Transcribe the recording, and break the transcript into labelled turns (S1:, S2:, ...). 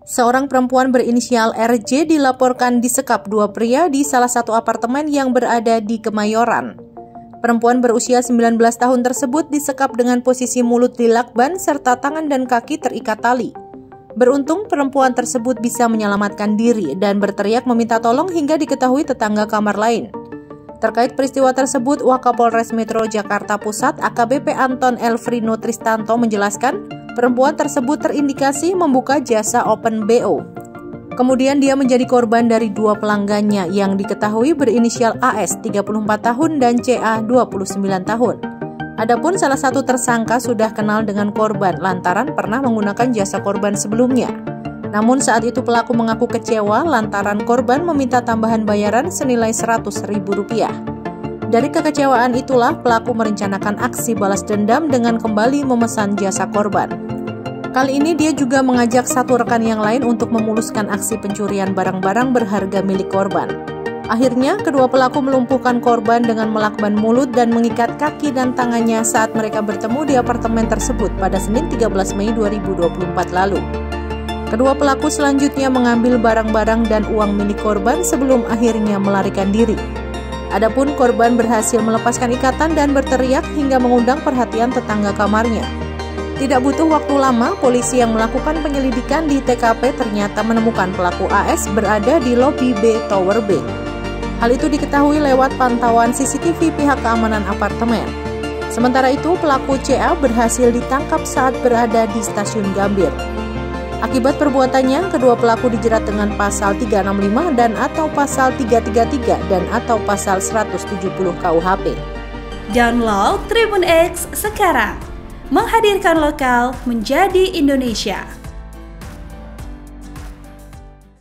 S1: Seorang perempuan berinisial RJ dilaporkan disekap dua pria di salah satu apartemen yang berada di Kemayoran. Perempuan berusia 19 tahun tersebut disekap dengan posisi mulut dilakban serta tangan dan kaki terikat tali. Beruntung perempuan tersebut bisa menyelamatkan diri dan berteriak meminta tolong hingga diketahui tetangga kamar lain. Terkait peristiwa tersebut, Wakapolres Metro Jakarta Pusat AKBP Anton Elfrino Tristanto menjelaskan, perempuan tersebut terindikasi membuka jasa Open BO. Kemudian dia menjadi korban dari dua pelanggannya yang diketahui berinisial AS 34 tahun dan CA 29 tahun. Adapun salah satu tersangka sudah kenal dengan korban lantaran pernah menggunakan jasa korban sebelumnya. Namun saat itu pelaku mengaku kecewa lantaran korban meminta tambahan bayaran senilai Rp100.000. Dari kekecewaan itulah pelaku merencanakan aksi balas dendam dengan kembali memesan jasa korban. Kali ini dia juga mengajak satu rekan yang lain untuk memuluskan aksi pencurian barang-barang berharga milik korban. Akhirnya, kedua pelaku melumpuhkan korban dengan melakban mulut dan mengikat kaki dan tangannya saat mereka bertemu di apartemen tersebut pada Senin 13 Mei 2024 lalu. Kedua pelaku selanjutnya mengambil barang-barang dan uang milik korban sebelum akhirnya melarikan diri. Adapun korban berhasil melepaskan ikatan dan berteriak hingga mengundang perhatian tetangga kamarnya. Tidak butuh waktu lama, polisi yang melakukan penyelidikan di TKP ternyata menemukan pelaku AS berada di lobi B Tower B. Hal itu diketahui lewat pantauan CCTV pihak keamanan apartemen. Sementara itu, pelaku CA berhasil ditangkap saat berada di stasiun Gambir. Akibat perbuatannya, kedua pelaku dijerat dengan pasal 365 dan atau pasal 333 dan atau pasal 170 KUHP.
S2: Download Tribun X sekarang, menghadirkan lokal menjadi Indonesia.